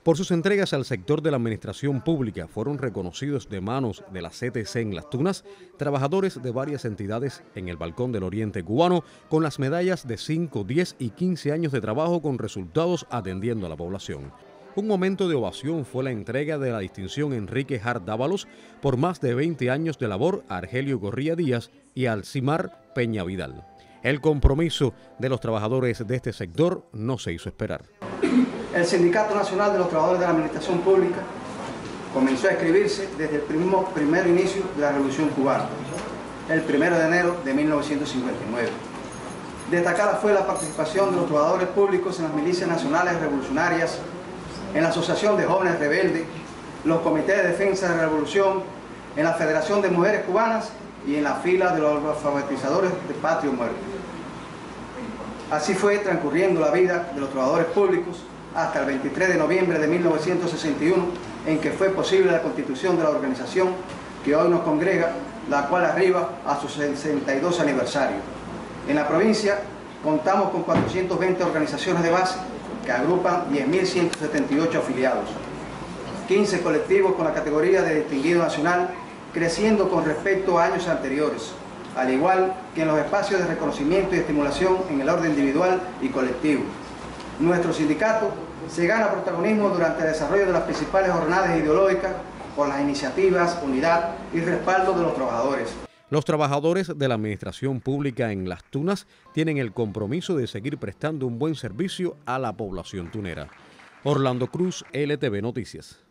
Por sus entregas al sector de la administración pública fueron reconocidos de manos de la CTC en Las Tunas trabajadores de varias entidades en el Balcón del Oriente cubano con las medallas de 5, 10 y 15 años de trabajo con resultados atendiendo a la población. Un momento de ovación fue la entrega de la distinción Enrique Hart Dávalos por más de 20 años de labor a Argelio Gorría Díaz y a Alcimar Peña Vidal. El compromiso de los trabajadores de este sector no se hizo esperar. El Sindicato Nacional de los Trabajadores de la Administración Pública comenzó a escribirse desde el primer inicio de la Revolución Cubana, el 1 de enero de 1959. Destacada fue la participación de los trabajadores públicos en las milicias nacionales revolucionarias, en la Asociación de Jóvenes Rebeldes, los comités de defensa de la revolución, en la Federación de Mujeres Cubanas y en la fila de los alfabetizadores de Patria o Muerte. Así fue transcurriendo la vida de los trabajadores públicos hasta el 23 de noviembre de 1961, en que fue posible la constitución de la organización que hoy nos congrega, la cual arriba a su 62 aniversario. En la provincia contamos con 420 organizaciones de base que agrupan 10.178 afiliados, 15 colectivos con la categoría de distinguido nacional, creciendo con respecto a años anteriores, al igual que en los espacios de reconocimiento y estimulación en el orden individual y colectivo. Nuestro sindicato se gana protagonismo durante el desarrollo de las principales jornadas ideológicas por las iniciativas, unidad y respaldo de los trabajadores. Los trabajadores de la administración pública en Las Tunas tienen el compromiso de seguir prestando un buen servicio a la población tunera. Orlando Cruz, LTV Noticias.